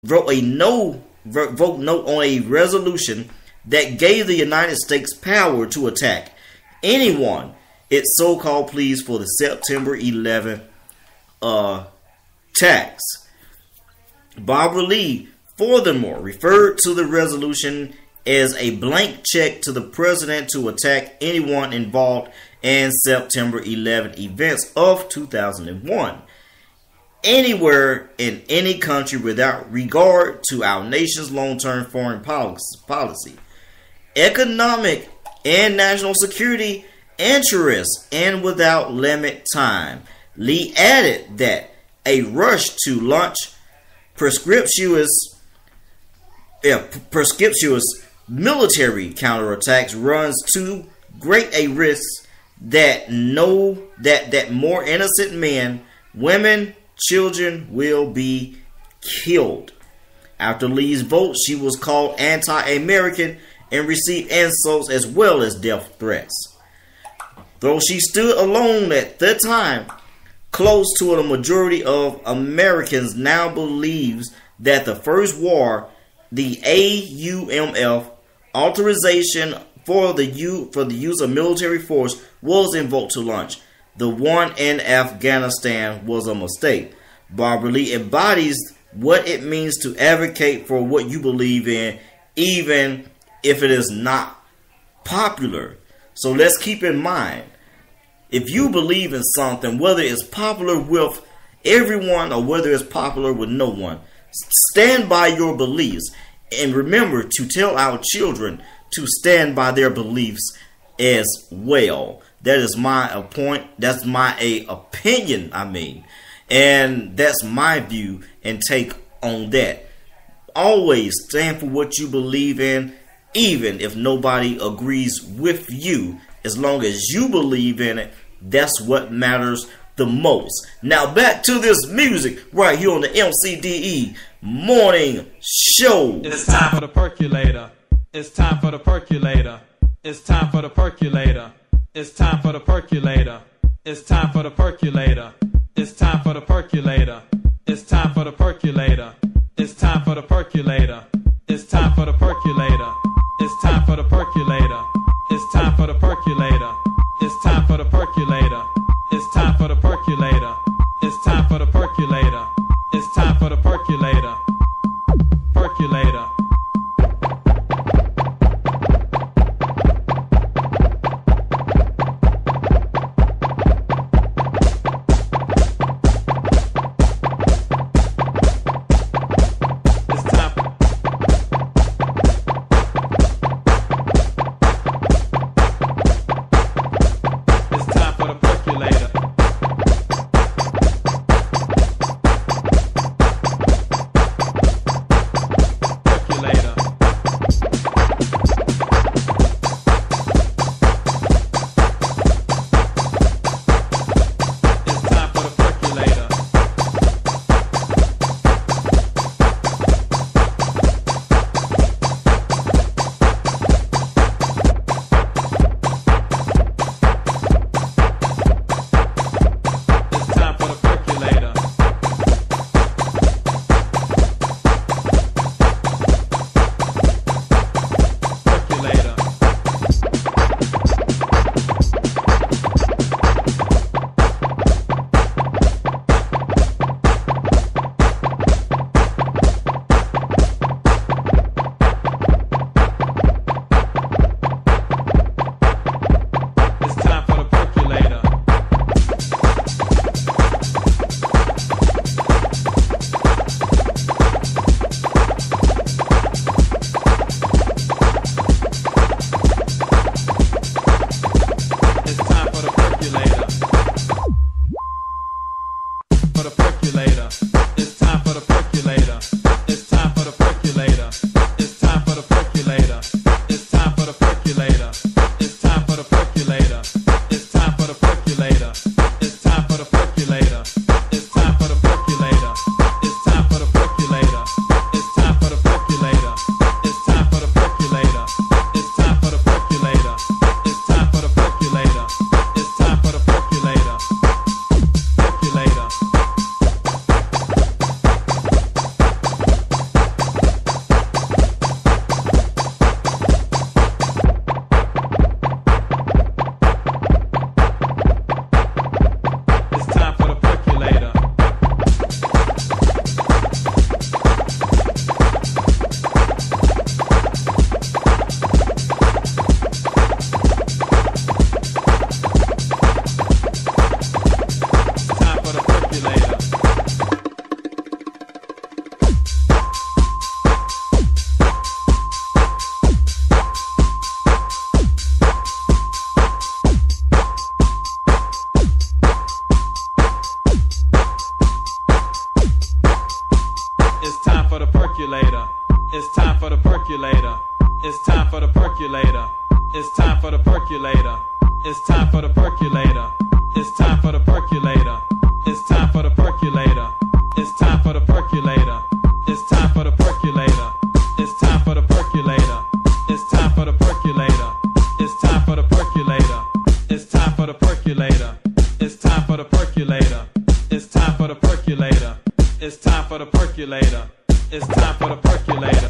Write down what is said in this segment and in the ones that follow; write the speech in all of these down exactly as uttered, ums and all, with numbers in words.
wrote a no vote no on a resolution that gave the United States power to attack anyone it so-called pleased for the September eleventh uh, attacks. Barbara Lee furthermore referred to the resolution as a blank check to the president to attack anyone involved in September eleventh events of two thousand one. Anywhere in any country without regard to our nation's long-term foreign policy, economic and national security interests, and without limit time. Lee added that a rush to launch prescriptious, yeah, prescriptious military counterattacks runs too great a risk that no that that more innocent men, women, children will be killed. After Lee's vote, she was called anti-American and received insults as well as death threats. Though she stood alone at the time, close to a majority of Americans now believes that the first war, the A U M F authorization for the U for the use of military force, was invoked to launch. The one in Afghanistan was a mistake. Barbara Lee embodies what it means to advocate for what you believe in, even if it is not popular. So let's keep in mind, if you believe in something, whether it's popular with everyone or whether it's popular with no one, stand by your beliefs. And remember to tell our children to stand by their beliefs as well. That is my uh, point. That's my a opinion, I mean. And that's my view and take on that. Always stand for what you believe in, even if nobody agrees with you. As long as you believe in it, that's what matters the most. Now back to this music right here on the M C D E Morning Show. It's time for the percolator. It's time for the percolator. It's time for the percolator. It's time for the percolator. It's time for the percolator. It's time for the percolator. It's time for the percolator. It's time for the percolator. It's time for the percolator. It's time for the percolator. It's time for the percolator. It's time for the percolator. It's time for the percolator. It's time for the percolator. It's time for the percolator. Percolator. percolator. It's time for the percolator. It's time for the percolator. It's time for the percolator. It's time for the percolator. It's time for the percolator. It's time for the percolator. It's time for the percolator. It's time for the percolator. It's time for the percolator. It's time for the percolator. It's time for the percolator. It's time for the percolator. It's time for the percolator. It's time for the percolator. It's time for the percolator. It's time for the percolator.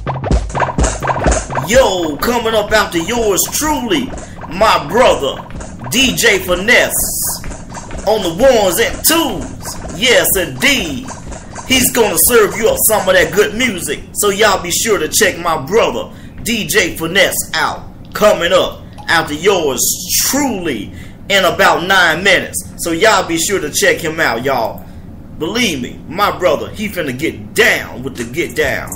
Yo, coming up after yours truly, my brother, D J Finesse, on the ones and twos. Yes, indeed. He's gonna serve you up some of that good music. So y'all be sure to check my brother, D J Finesse, out. Coming up after yours truly in about nine minutes. So y'all be sure to check him out, y'all. Believe me, my brother, he finna get down with the get down.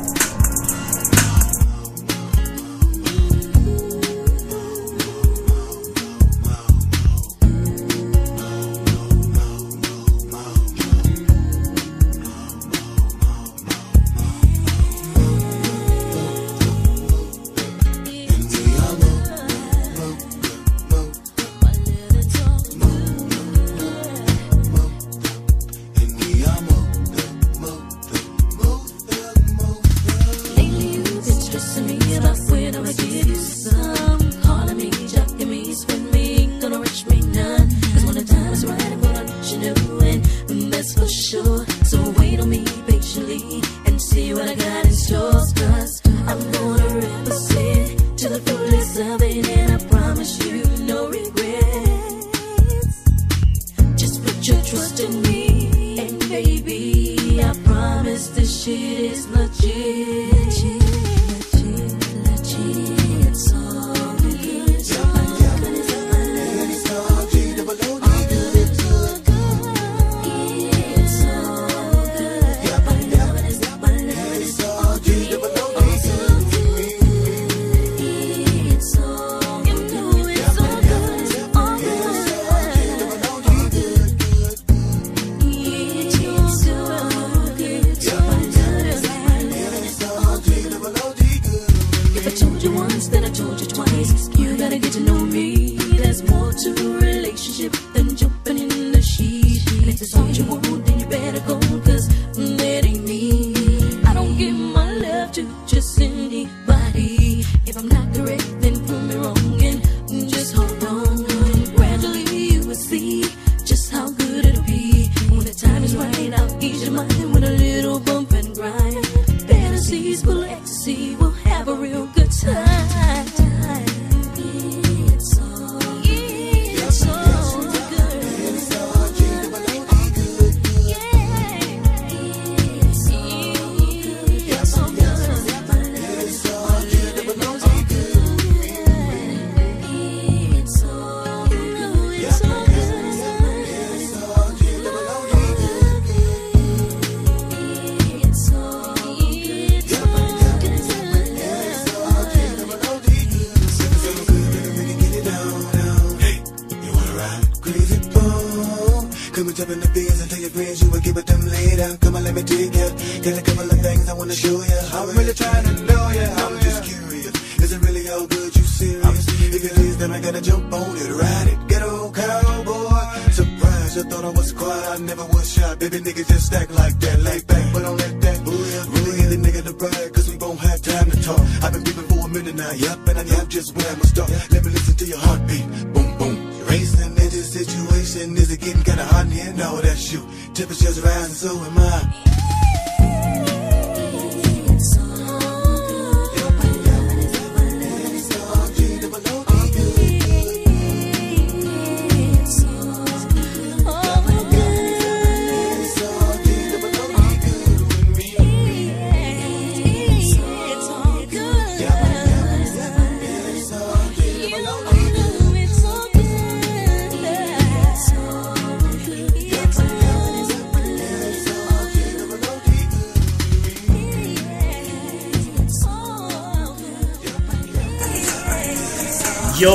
Yo,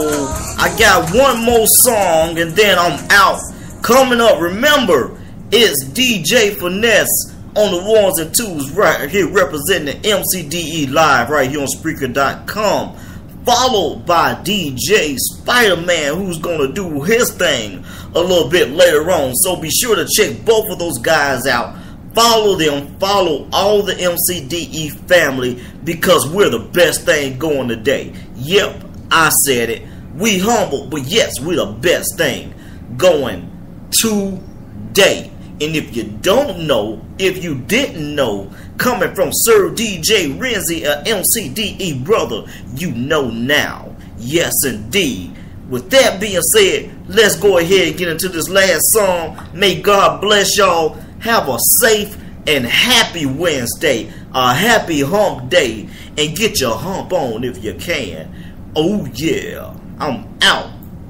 I got one more song and then I'm out. Coming up, remember, it's D J Finesse on the ones and twos right here representing the M C D E Live right here on Spreaker dot com. Followed by D J Spider-Man, who's going to do his thing a little bit later on. So be sure to check both of those guys out. Follow them. Follow all the M C D E family because we're the best thing going today. Yep, I said it. We humble, but yes, we're the best thing going today. And if you don't know, if you didn't know, coming from Sir D J Renzi, a M C D E brother, you know now. Yes, indeed. With that being said, let's go ahead and get into this last song. May God bless y'all. Have a safe and happy Wednesday, a happy hump day, and get your hump on if you can. Oh yeah, I'm out.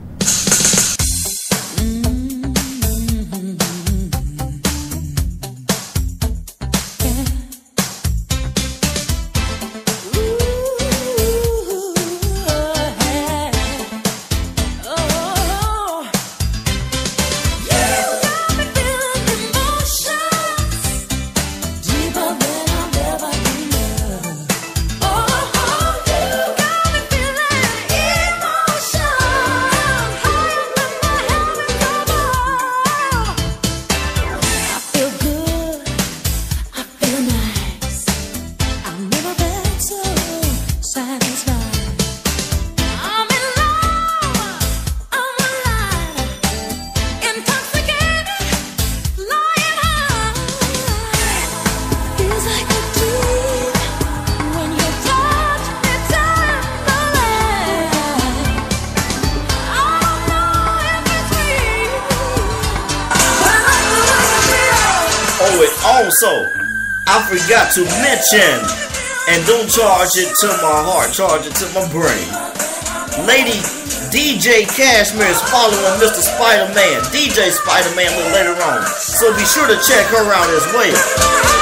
Also, I forgot to mention, and don't charge it to my heart, charge it to my brain. Lady D J Cashmere is following Mister Spider-Man, D J Spider-Man a little later on. So be sure to check her out as well.